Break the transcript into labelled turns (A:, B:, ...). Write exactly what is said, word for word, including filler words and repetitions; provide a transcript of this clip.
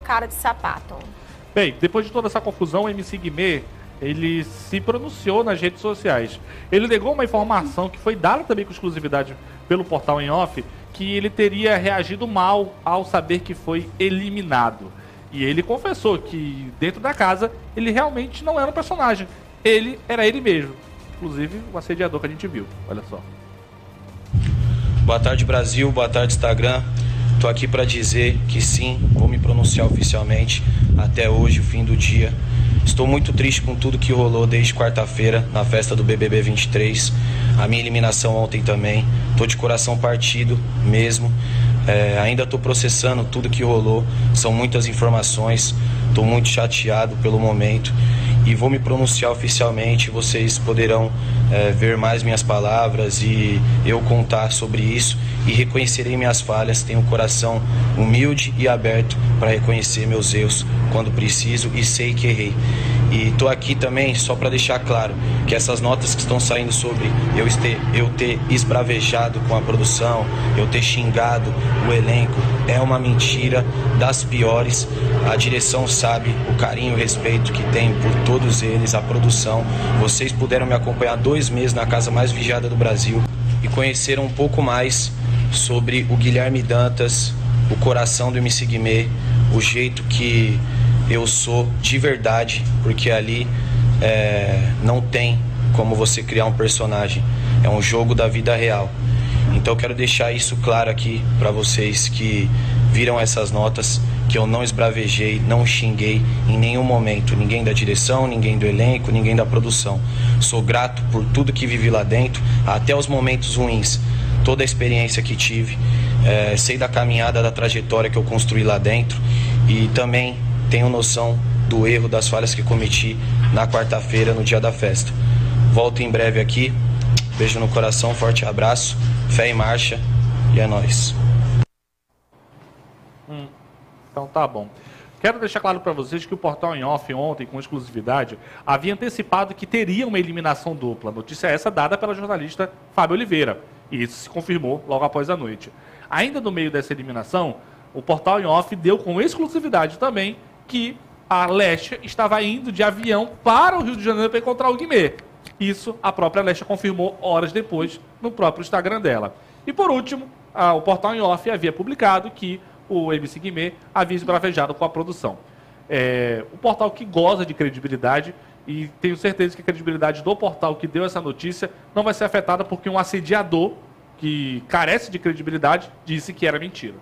A: cara de sapato.
B: Bem, depois de toda essa confusão, o M C Guimê, ele se pronunciou nas redes sociais. Ele negou uma informação que foi dada também com exclusividade pelo Portal em Off, que ele teria reagido mal ao saber que foi eliminado. E ele confessou que dentro da casa ele realmente não era um personagem. Ele era ele mesmo. Inclusive o assediador que a gente viu. Olha só.
C: Boa tarde, Brasil. Boa tarde, Instagram. Tô aqui para dizer que sim, vou me pronunciar oficialmente até hoje, o fim do dia. Estou muito triste com tudo que rolou desde quarta-feira na festa do B B B vinte e três. A minha eliminação ontem também. Tô de coração partido mesmo. É, ainda estou processando tudo que rolou. São muitas informações. Estou muito chateado pelo momento. E vou me pronunciar oficialmente. Vocês poderão é, ver mais minhas palavras e eu contar sobre isso. E reconhecerei minhas falhas. Tenho um coração humilde e aberto para reconhecer meus erros quando preciso e sei que errei. E estou aqui também só para deixar claro que essas notas que estão saindo sobre eu ter, eu ter esbravejado com a produção, eu ter xingado o elenco, é uma mentira das piores. A direção sabe o carinho e o respeito que tem por todos eles, a produção. Vocês puderam me acompanhar dois meses na casa mais vigiada do Brasil e conheceram um pouco mais sobre o Guilherme Dantas, o coração do M C Guimê, o jeito que eu sou de verdade, porque ali é, não tem como você criar um personagem, é um jogo da vida real. Então eu quero deixar isso claro aqui para vocês que viram essas notas, que eu não esbravejei, não xinguei em nenhum momento, ninguém da direção, ninguém do elenco, ninguém da produção. Sou grato por tudo que vivi lá dentro, até os momentos ruins, toda a experiência que tive, é, sei da caminhada, da trajetória que eu construí lá dentro e também tenho noção do erro, das falhas que cometi na quarta-feira, no dia da festa. Volto em breve aqui. Beijo no coração, forte abraço, fé em marcha e é nóis.
B: Hum, então tá bom. Quero deixar claro para vocês que o Portal em Off ontem, com exclusividade, havia antecipado que teria uma eliminação dupla. Notícia essa dada pela jornalista Fábio Oliveira. E isso se confirmou logo após a noite. Ainda no meio dessa eliminação, o Portal em Off deu com exclusividade também que a Lesha estava indo de avião para o Rio de Janeiro para encontrar o Guimê. Isso a própria Lesha confirmou horas depois no próprio Instagram dela. E por último, a, o Portal em Off havia publicado que o M C Guimê havia esbravejado com a produção. É, o portal que goza de credibilidade, e tenho certeza que a credibilidade do portal que deu essa notícia não vai ser afetada porque um assediador que carece de credibilidade disse que era mentira.